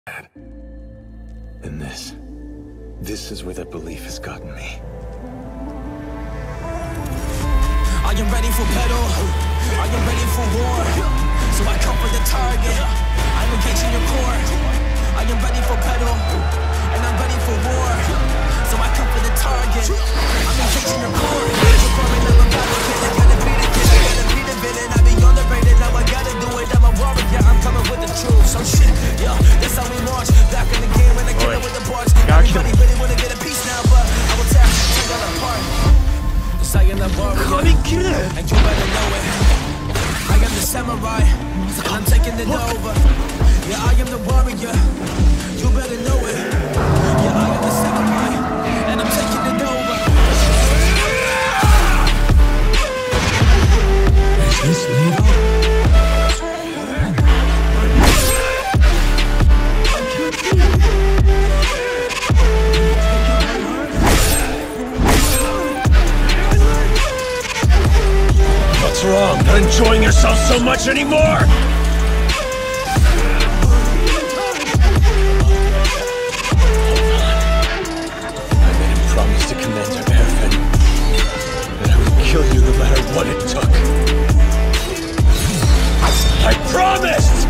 And this is where that belief has gotten me. Are you ready for battle? Are you ready for war? So I come for the target. I'm engaging your core. Are you ready for battle? And I'm ready for war. So I come for the target. I'm engaging your core. You're coming up a battle kid. I gotta beat it, kid. I gotta beat the villain. I be underrated. Now I gotta do it. I'm a warrior. I'm coming with the truth. So shit, yeah, that's how we march. Back in the game when I get it with the bars. Everybody really wanna get a piece now, but I will tear y'all apart. I am the warrior, and you better know it. I am the samurai, and I'm taking it over. Yeah, I am the warrior, you better know it. Yeah, I am the samurai, and I'm taking it over. Is this Levi? What's wrong? Not enjoying yourself so much anymore? I made a promise to Commander Erfin that I would kill you no matter what it took. I promised!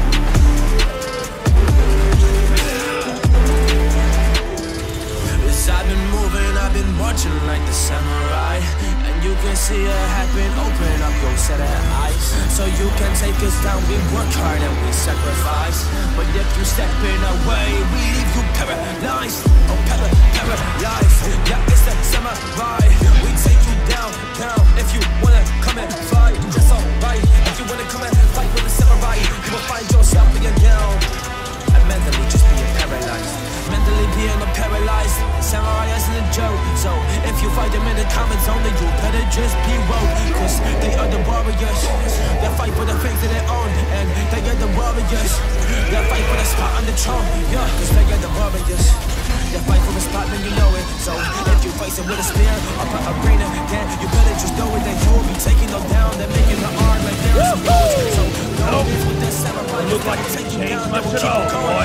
Yes, I've been moving, I've been marching like the samurai. You can see it happen, open up your set of eyes. So you can take us down, we work hard and we sacrifice. But if you stepping away, we leave you paralyzed. Oh, paralyzed. Yeah, it's the samurai. We take you down. If you wanna come and fight, that's alright. If you wanna come and fight with the samurai, you will find yourself being down. And mentally just being paralyzed. Mentally being paralyzed. Samurai isn't a joke. So if you fight them in the comments only, you better just be woke. Cause they are the warriors. They fight for the things that they own. And they are the warriors. They fight for the spot on the throne. Yeah, cause they are the warriors. They fight for the spot, then you know it. So if you face it with a spear or an arena, then you better just know it. That you will be taking them down. They're making the art like they're supposed to. So don't live with that samurai. Look like you changed much at all, boy.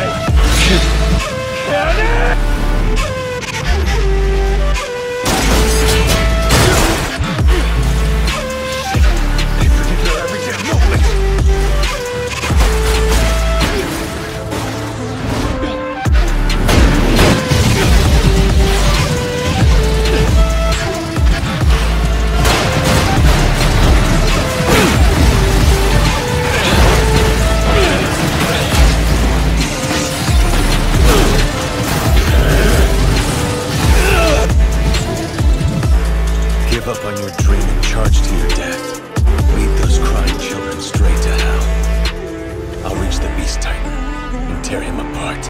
Give up on your dream and charge to your death. Lead those crying children straight to hell. I'll reach the Beast Titan and tear him apart.